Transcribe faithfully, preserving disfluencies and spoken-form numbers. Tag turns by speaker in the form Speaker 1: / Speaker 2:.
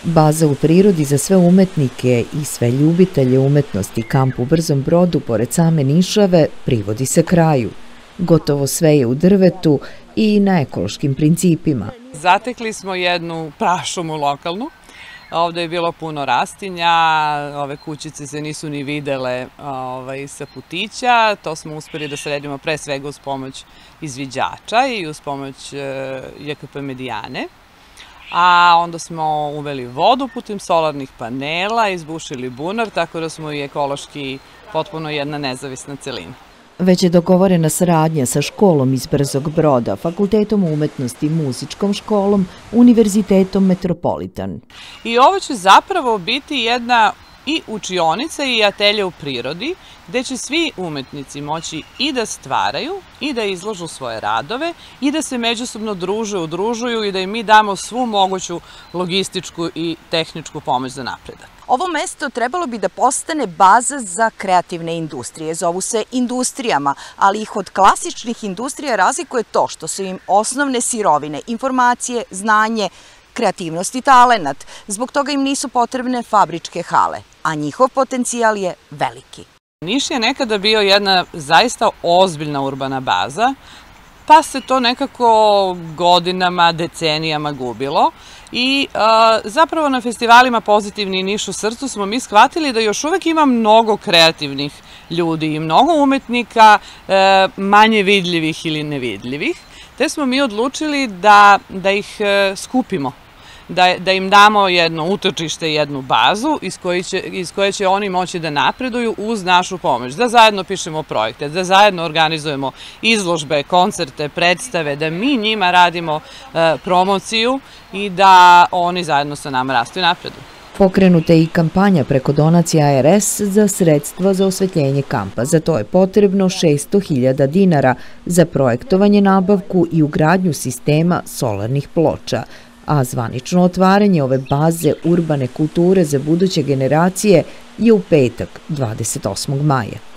Speaker 1: Baza u prirodi za sve umetnike i sve ljubitelje umetnosti kamp u Brzom Brodu pored same Nišave privodi se kraju. Gotovo sve je u drvetu i na ekološkim principima.
Speaker 2: Zatekli smo jednu prašumu lokalnu. Ovde je bilo puno rastinja, ove kućice se nisu ni videle ovaj, sa putića. To smo uspeli da sredimo pre svega uz pomoć izviđača i uz pomoć J K P Medijane. A onda smo uveli vodu putem solarnih panela, izbušili bunar, tako da smo i ekološki potpuno jedna nezavisna celina.
Speaker 1: Već je dogovorena saradnja sa školom iz Brzog Broda, Fakultetom umetnosti, Muzičkom školom, Univerzitetom Metropolitan.
Speaker 2: I ovo će zapravo biti jedna i učionica i atelje u prirodi, gde će svi umetnici moći i da stvaraju, i da izlažu svoje radove, i da se međusobno druže, udružuju i da im mi damo svu moguću logističku i tehničku pomoć za napredak.
Speaker 3: Ovo mesto trebalo bi da postane baza za kreativne industrije. Zovu se industrijama, ali ih od klasičnih industrija razlikuje to što su im osnovne sirovine, informacije, znanje, kreativnost i talenat. Zbog toga im nisu potrebne fabričke hale, a njihov potencijal je veliki.
Speaker 2: Niš je nekada bio jedna zaista ozbiljna urbana baza, pa se to nekako godinama, decenijama gubilo i a, zapravo na festivalima Pozitivni Niš u srcu smo mi shvatili da još uvek ima mnogo kreativnih ljudi i mnogo umetnika, e, manje vidljivih ili nevidljivih, te smo mi odlučili da, da ih e, skupimo. Da, da im damo jedno utočište, jednu bazu iz koje, će, iz koje će oni moći da napreduju uz našu pomoć, da zajedno pišemo projekte, da zajedno organizujemo izložbe, koncerte, predstave, da mi njima radimo e, promociju i da oni zajedno sa nama rastu i napreduju.
Speaker 1: Pokrenuta je i kampanja preko donacija A R S za sredstva za osvetljenje kampa. Za to je potrebno šesto hiljada dinara za projektovanje, nabavku i ugradnju sistema solarnih ploča, a zvanično otvaranje ove baze urbane kulture za buduće generacije je u petak, dvadeset osmog maja.